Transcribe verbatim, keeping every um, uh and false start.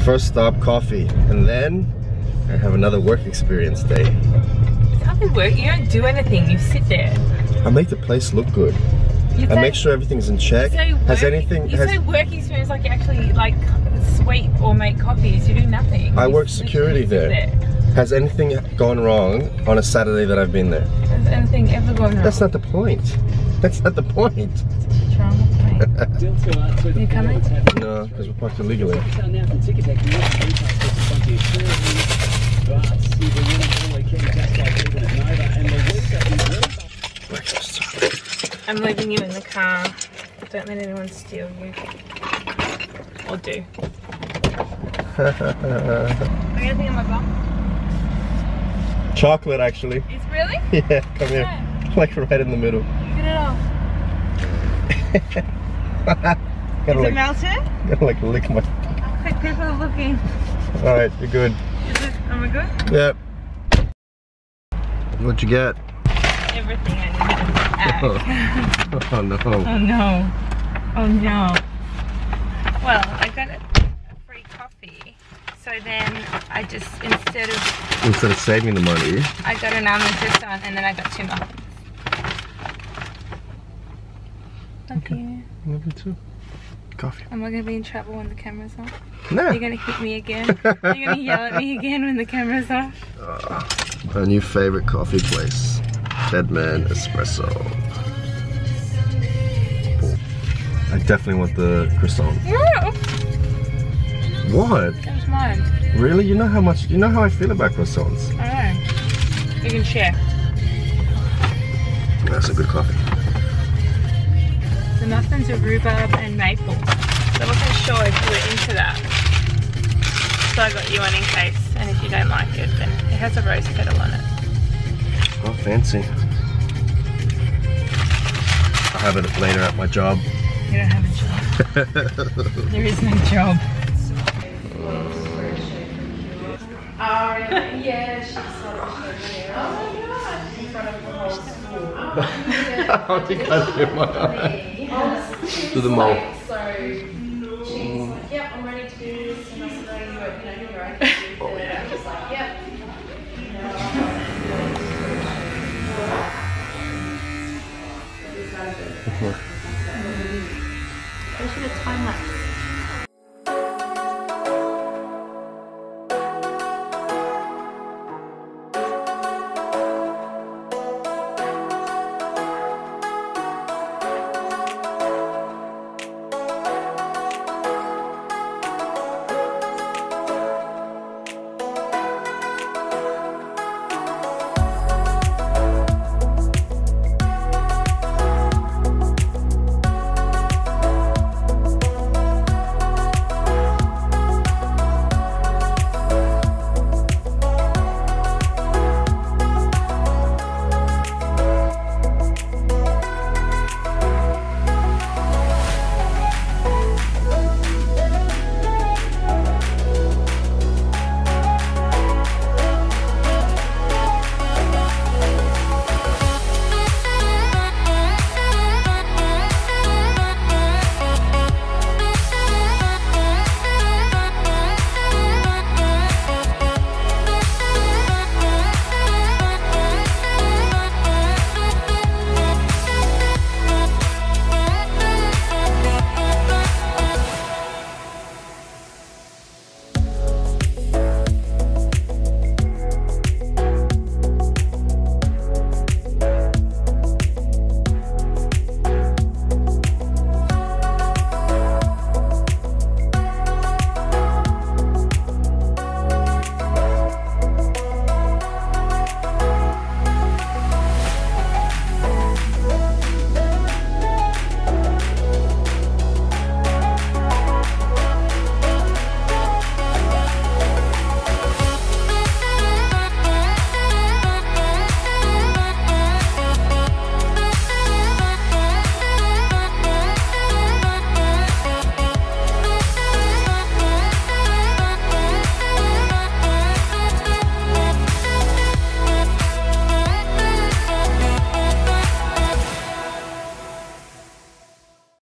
First stop, coffee, and then I have another work experience day. It's hardly work. You don't do anything. You sit there. I make the place look good. You I say, make sure everything's in check. You say work, has anything? You has, say work experience like you actually like sweep or make coffees. You do nothing. I you work security there. there. Has anything gone wrong on a Saturday that I've been there? Has anything ever gone wrong? That's not the point. That's not the point. You coming? No, because we're parked illegally. I'm leaving you in the car. Don't let anyone steal you. Or do. I got anything on my bum? Chocolate, actually. It's really? Yeah, come here. Yeah. Like right in the middle. Get it off. gotta Is like, it melted? Gotta like lick my... Okay, people are looking. Alright, you're good. Is it, am I good? Yep. What'd you get? Everything I need. Oh. Oh no. Oh no. Oh no. Well, I got a free coffee. So then I just, instead of... Instead of saving the money... I got an almond croissant and then I got two muffins. Love Okay. you. Love you too. Coffee. Am I going to be in trouble when the camera's off? Nah. You're going to hit me again? You're going to yell at me again when the camera's off? Uh, our new favorite coffee place. Deadman Espresso. I definitely want the croissant. Yeah. What? That's mine. Really? You know how much, you know how I feel about croissants. I know. You can share. That's a good coffee. The muffins are rhubarb and maple. So I wasn't sure if you were into that. So I got you one in case, and if you don't like it, then it has a rose petal on it. Oh, fancy. I'll have it later at my job. You don't have a job. There is no job. Oh, really? Yeah, she sort of showed me. Oh my gosh, in front of the whole school. I think I do my to the mole. So she's like, yep, I'm ready to do this. And I said, oh, you know, you're right. And she's like, yep. I should have time lapse.